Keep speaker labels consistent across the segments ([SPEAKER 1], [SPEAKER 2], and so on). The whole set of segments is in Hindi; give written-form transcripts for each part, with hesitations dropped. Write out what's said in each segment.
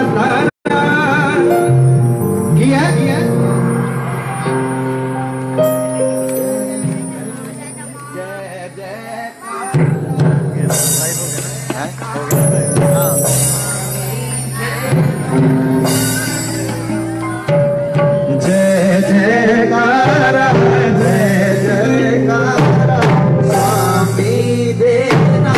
[SPEAKER 1] तारा की है जय जयकारा जय जयकारा स्वामी देना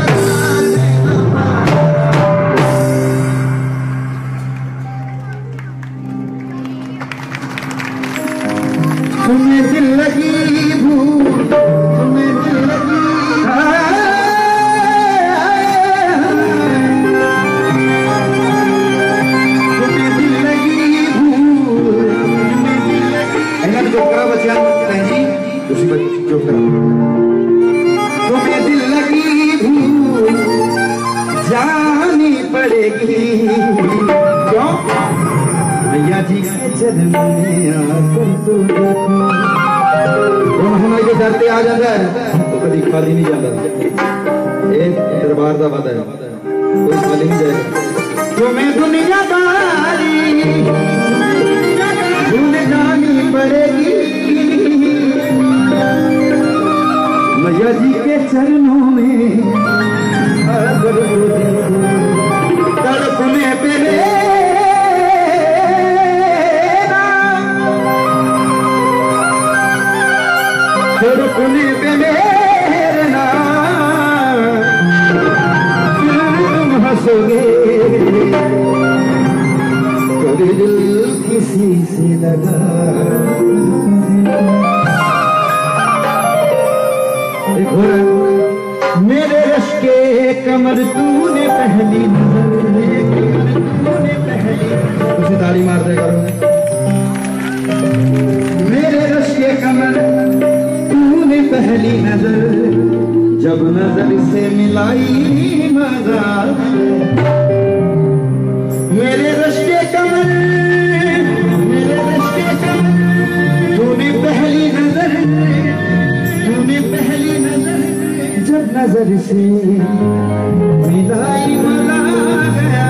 [SPEAKER 1] तुम्हें दिल लगी भूल तुम्हें दिल लगी तुम्हें दिल लगी भूल तुम्हें दिल लगी चुप करो बच्चा जी चुप करो तुम्हें दिल लगी भूल जानी पड़ेगी क्यों भैया जी के चरण में आकर तो देखो हमारे के दर पे आ जाता है तो कभी खाली नहीं जाता ये दरबार का वादा है कोई खाली नहीं जाएगा तुम्हें दुनियादारी भूल जानी पड़ेगी भैया जी के चरणों में आकर तो देखो तड़पने पे तड़पने पे मेरे नाम तुम हंसोगे कभी दिल किसी से लगा मेरे रश के कमर तूने पहली नजर तूने पहली उसे ताली मार दे करो मेरे रश के कमर पहली नजर जब नजर से मिलाई मजा मेरे रश्ते कमर तूने पहली नजर जब नजर से मिलाई मजा गया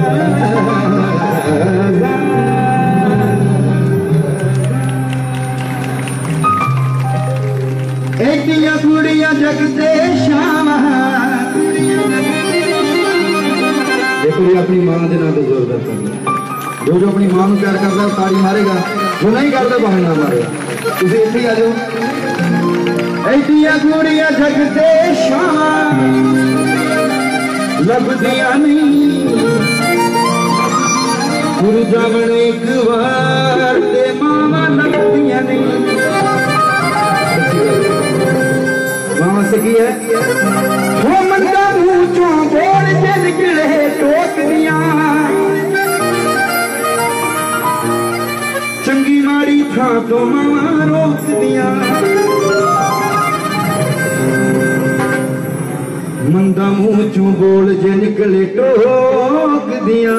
[SPEAKER 1] एटिया कुड़िया जगते श्याम देखो ये अपनी मां के नाम पे जोर करता है जो अपनी मां को प्यार करता है ताड़ी मारेगा जो नहीं करता बहाना मारेगा तुझे इतनी आ जाओ एटिया कुड़िया जगते श्याम लभदिया नहीं गुरु जावण एक बार ते मामा लभदिया नहीं मामा से की है वो मंदा मुंह चों बोल के निकले टोकरिया चंगी माड़ी था तो मामा रोक दिया मंदा मुंह चों बोल जे निकले टोक दिया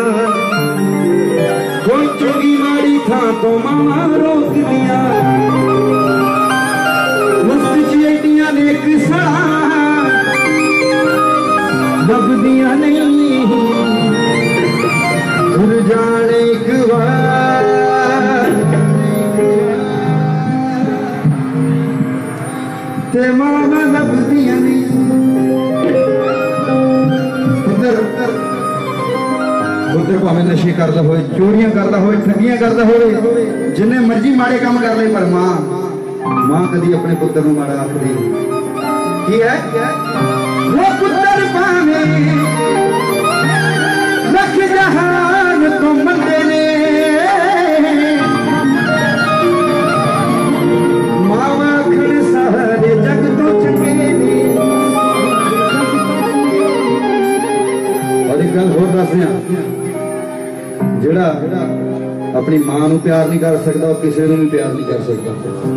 [SPEAKER 1] कोई चंगी माड़ी था तो मामा रोक दिया एक लभदिया नहीं घुर जाने एक बार ते मामा लभदिया नहीं पुत्र को हमें नशे करता हो चोरियां करता हो ठगियां करता हो जिन्हें मर्जी माड़े काम कर ले पर मां कदी अपने पुत्र को माड़ा आखदी की है वो पुत्र पावे लख जहान तो मंदे ने मावा खड़ सारे जग तो चंगे ने और एक गल होर दसया जेड़ा अपनी मां नूं प्यार नहीं कर सकता किसी नूं भी प्यार नहीं कर सकता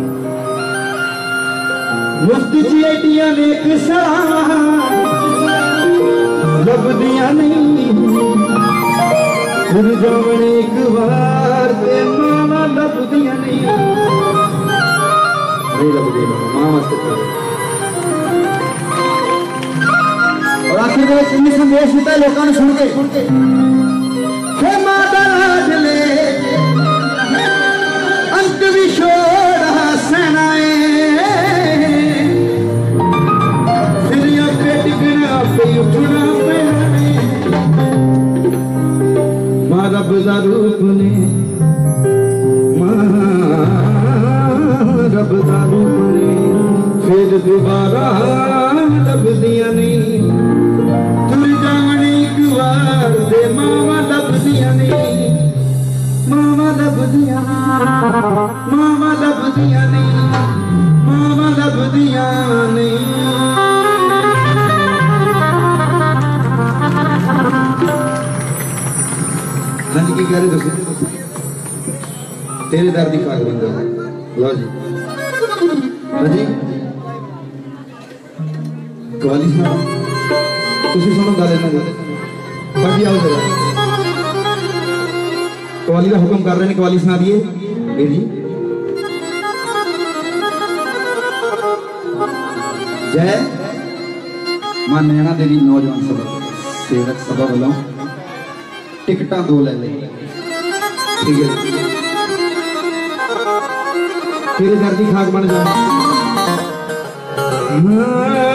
[SPEAKER 1] मुफ्त चेटियां ने किसा लभदिया नहीं जावण एक बार ते मामा लभदिया नहीं लभदी मां वास्ते और आखिर में संदेश दिता लोगों ने सुन के खेमा दराज ले अंत विछोड़ा सहनाए फिर आपे टिकना आपे उठना पैना मां रब दा रूप ने रब दा रूप ने फिर दोबारा लभदियां नहीं तुर जावनी एक बार दे मावा लभदियां नहीं मावा लभदियां नहीं मावा लभदियां नहीं हाँ जी की कह रहे दसो तेरे दर्द की खाक बंदा लो जी हाँ जी कवाली सुना तुसी सुनो गल इन्हां दी बाकी आओ जरा कवाली का हुक्म कर रहे हैं कवाली सुना दिए ये जी जय मां नैना देवी नौजवान सभा सेवक सभा वालों टिकटा 2 ले ले ठीक है तेरे दर्द की खाक बन जाए